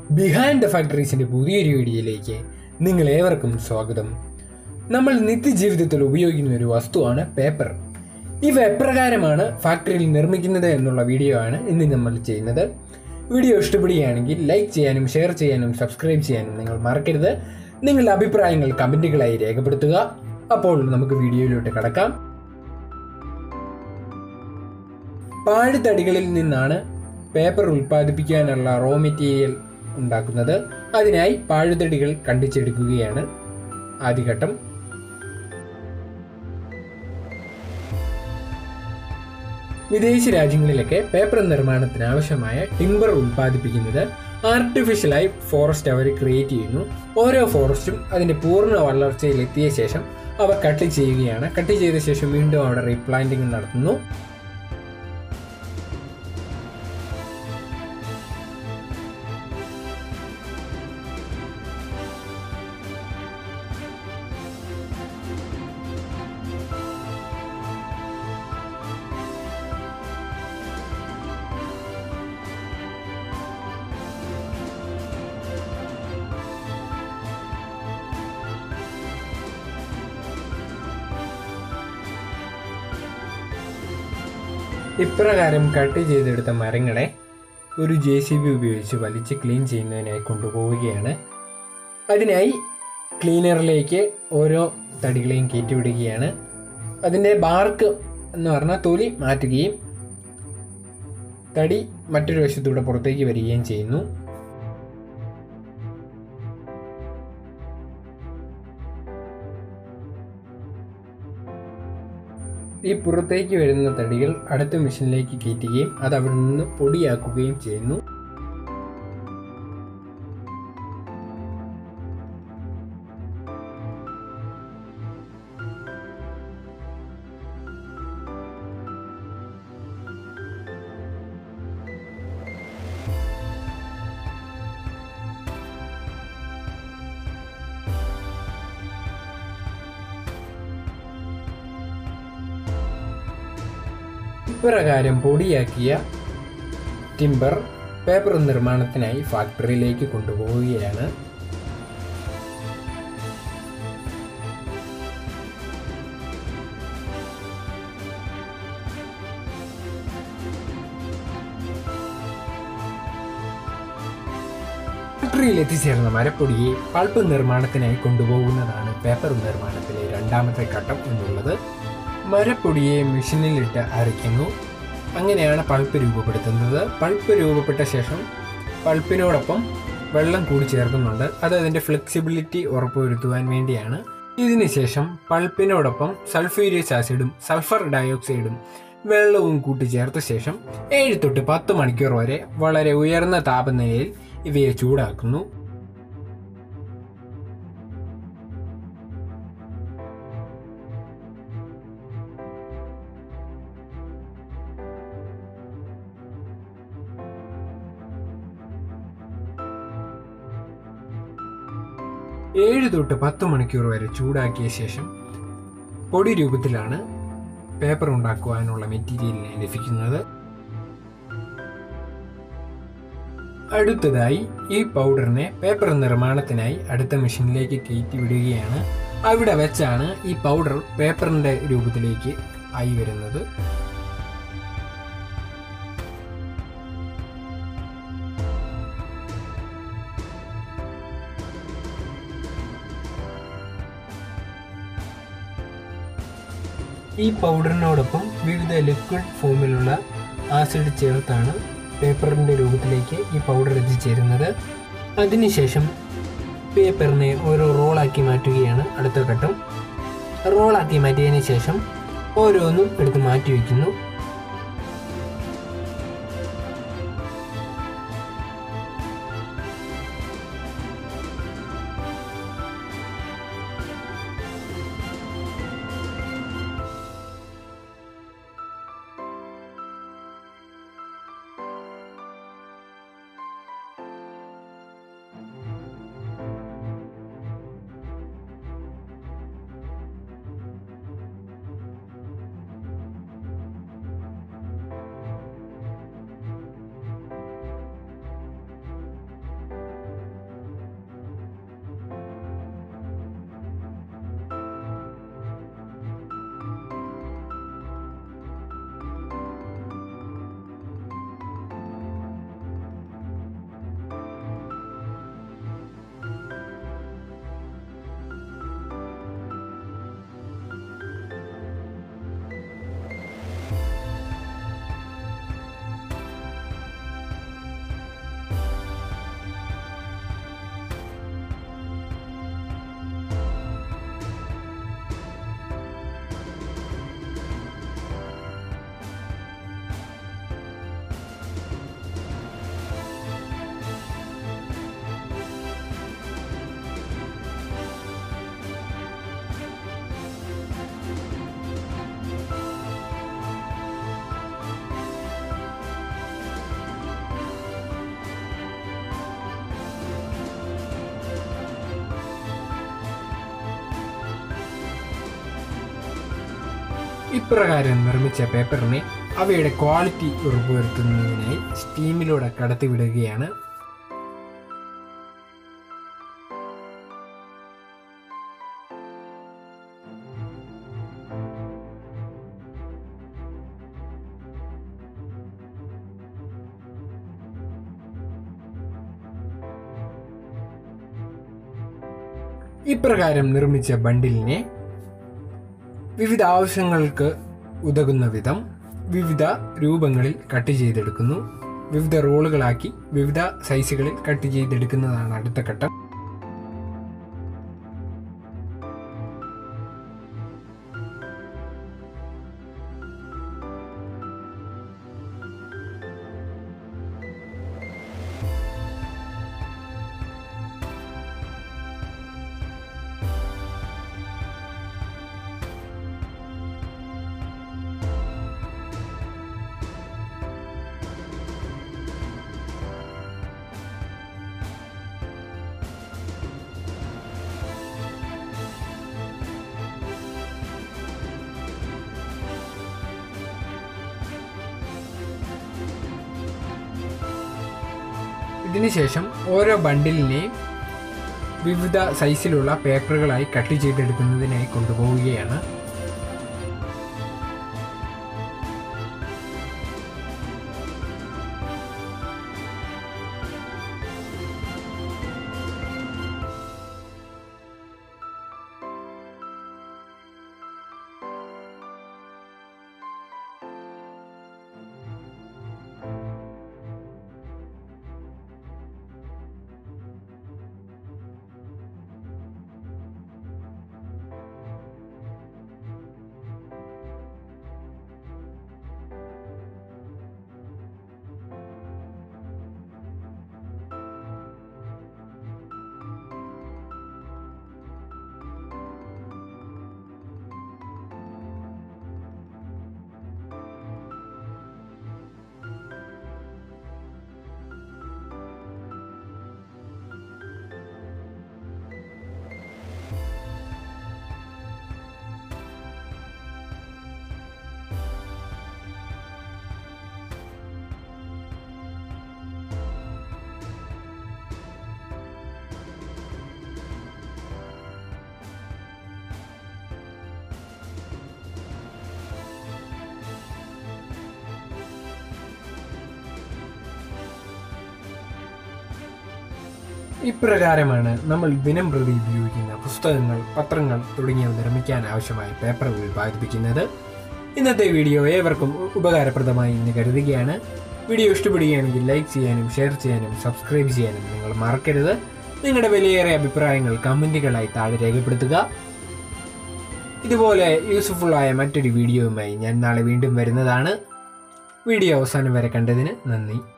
Behind the ഫാക്ടറീസിൻ്റെ പുതിയൊരു വീഡിയോയിലേക്ക് നിങ്ങളേവർക്കും സ്വാഗതം. നമ്മൾ നിത്യജീവിതത്തിൽ ഉപയോഗിക്കുന്ന ഒരു വസ്തുവാണ് പേപ്പർ. ഇവ എപ്രകാരമാണ് ഫാക്ടറിയിൽ നിർമ്മിക്കുന്നത് എന്നുള്ള വീഡിയോ ആണ് ഇന്ന് നമ്മൾ ചെയ്യുന്നത്. വീഡിയോ ഇഷ്ടപ്പെടുകയാണെങ്കിൽ ലൈക്ക് ചെയ്യാനും ഷെയർ ചെയ്യാനും സബ്സ്ക്രൈബ് ചെയ്യാനും നിങ്ങൾ മറക്കരുത്. നിങ്ങളുടെ അഭിപ്രായങ്ങൾ കമൻറ്റുകളായി രേഖപ്പെടുത്തുക. അപ്പോൾ നമുക്ക് വീഡിയോയിലോട്ട് കടക്കാം. പാഴ്തടികളിൽ നിന്നാണ് പേപ്പർ ഉൽപ്പാദിപ്പിക്കാനുള്ള റോ മെറ്റീരിയൽ ഉണ്ടാക്കുന്നത്. അതിനായി പാഴുതടികൾ കണ്ടിച്ചെടുക്കുകയാണ് ആദ്യഘട്ടം. വിദേശ രാജ്യങ്ങളിലൊക്കെ പേപ്പർ നിർമ്മാണത്തിന് ആവശ്യമായ ടിമ്പർ ഉൽപ്പാദിപ്പിക്കുന്നത് ആർട്ടിഫിഷ്യലായി ഫോറസ്റ്റ് അവർ ക്രിയേറ്റ് ചെയ്യുന്നു. ഓരോ ഫോറസ്റ്റും അതിൻ്റെ പൂർണ്ണ വളർച്ചയിലെത്തിയ ശേഷം അവ കട്ട് ചെയ്യുകയാണ്. കട്ട് ചെയ്ത ശേഷം വീണ്ടും അവിടെ റീപ്ലാന്റിംഗ് നടത്തുന്നു. ഇപ്രകാരം കട്ട് ചെയ്തെടുത്ത മരങ്ങളെ ഒരു JCB ഉപയോഗിച്ച് വലിച്ച് ക്ലീൻ ചെയ്യുന്നതിനായി കൊണ്ടുപോവുകയാണ്. അതിനായി ക്ലീനറിലേക്ക് ഓരോ തടികളെയും കയറ്റിവിടുകയാണ്. അതിൻ്റെ ബാർക്ക് എന്ന് പറഞ്ഞാൽ തൊലി മാറ്റുകയും തടി മറ്റൊരു വശത്തൂടെ പുറത്തേക്ക് വരികയും ചെയ്യുന്നു. ഈ പുറത്തേക്ക് വരുന്ന തടികൾ അടുത്ത മെഷീനിലേക്ക് കയറ്റുകയും അത് അവിടെ നിന്ന് പൊടിയാക്കുകയും ചെയ്യുന്നു. ഇപ്രകാരം പൊടിയാക്കിയ ടിമ്പർ പേപ്പർ നിർമ്മാണത്തിനായി ഫാക്ടറിയിലേക്ക് കൊണ്ടുപോവുകയാണ്. ഫാക്ടറിയിൽ എത്തിച്ചേർന്ന മരപ്പൊടിയെ പൾപ്പ് നിർമ്മാണത്തിനായി കൊണ്ടുപോകുന്നതാണ് പേപ്പർ നിർമ്മാണത്തിലെ രണ്ടാമത്തെ ഘട്ടം എന്നുള്ളത്. മരപ്പൊടിയെ മെഷീനിലിട്ട് അരയ്ക്കുന്നു. അങ്ങനെയാണ് പൾപ്പ് രൂപപ്പെടുത്തുന്നത്. പൾപ്പ് രൂപപ്പെട്ട ശേഷം പൾപ്പിനോടൊപ്പം വെള്ളം കൂടി ചേർക്കുന്നുണ്ട്. അത് അതിൻ്റെ ഫ്ലെക്സിബിലിറ്റി ഉറപ്പുവരുത്തുവാൻ വേണ്ടിയാണ്. ഇതിനുശേഷം പൾപ്പിനോടൊപ്പം സൾഫ്യൂരിയസ് ആസിഡും സൾഫർ ഡയോക്സൈഡും വെള്ളവും കൂട്ടി ചേർത്ത ശേഷം 7 തൊട്ട് 10 മണിക്കൂർ വരെ വളരെ ഉയർന്ന താപനിലയിൽ ഇവയെ ചൂടാക്കുന്നു. ഏഴ് തൊട്ട് 10 മണിക്കൂർ വരെ ചൂടാക്കിയ ശേഷം പൊടി രൂപത്തിലാണ് പേപ്പർ ഉണ്ടാക്കുവാനുള്ള മെറ്റീരിയലിനെ ലഭിക്കുന്നത്. അടുത്തതായി ഈ പൗഡറിനെ പേപ്പർ നിർമ്മാണത്തിനായി അടുത്ത മെഷീനിലേക്ക് കയറ്റി വിടുകയാണ്. അവിടെ വെച്ചാണ് ഈ പൗഡർ പേപ്പറിൻ്റെ രൂപത്തിലേക്ക് ആയി വരുന്നത്. ഈ പൗഡറിനോടൊപ്പം വിവിധ ലിക്വിഡ് ഫോമിലുള്ള ആസിഡ് ചേർത്താണ് പേപ്പറിൻ്റെ രൂപത്തിലേക്ക് ഈ പൗഡർ എത്തിച്ചേരുന്നത്. അതിനുശേഷം പേപ്പറിനെ ഓരോ റോളാക്കി മാറ്റുകയാണ് അടുത്ത ഘട്ടം. റോളാക്കി മാറ്റിയതിന് ശേഷം ഓരോന്നും എടുത്ത് മാറ്റി വയ്ക്കുന്നു. ഇപ്രകാരം നിർമ്മിച്ച പേപ്പറിനെ അവയുടെ ക്വാളിറ്റി ഉറപ്പുവരുത്തുന്നതിനായി സ്റ്റീമിലൂടെ കടത്തിവിടുകയാണ്. ഇപ്രകാരം നിർമ്മിച്ച ബണ്ടിലിനെ വിവിധ ആവശ്യങ്ങൾക്ക് ഉതകുന്ന വിധം വിവിധ രൂപങ്ങളിൽ കട്ട് ചെയ്തെടുക്കുന്നു. വിവിധ റോളുകളാക്കി വിവിധ സൈസുകളിൽ കട്ട് ചെയ്തെടുക്കുന്നതാണ് അടുത്ത ഘട്ടം. ഇതിനുശേഷം ഓരോ ബണ്ടിലിനെയും വിവിധ സൈസിലുള്ള പേപ്പറുകളായി കട്ട് ചെയ്തെടുക്കുന്നതിനായി കൊണ്ടുപോവുകയാണ്. ഇപ്രകാരമാണ് നമ്മൾ ദിനം പ്രതി ഉപയോഗിക്കുന്ന പുസ്തകങ്ങൾ, പത്രങ്ങൾ തുടങ്ങിയവ നിർമ്മിക്കാൻ ആവശ്യമായ പേപ്പർ ഉൽപ്പാദിപ്പിക്കുന്നത്. ഇന്നത്തെ വീഡിയോ ഏവർക്കും ഉപകാരപ്രദമായി എന്ന് കരുതുകയാണ്. വീഡിയോ ഇഷ്ടപ്പെടുകയാണെങ്കിൽ ലൈക്ക് ചെയ്യാനും ഷെയർ ചെയ്യാനും സബ്സ്ക്രൈബ് ചെയ്യാനും നിങ്ങൾ മറക്കരുത്. നിങ്ങളുടെ വിലയേറിയ അഭിപ്രായങ്ങൾ കമൻറ്റുകളായി താഴെ രേഖപ്പെടുത്തുക. ഇതുപോലെ യൂസ്ഫുള്ളായ മറ്റൊരു വീഡിയോയുമായി ഞാൻ നാളെ വീണ്ടും വരുന്നതാണ്. വീഡിയോ അവസാനം വരെ കണ്ടതിന് നന്ദി.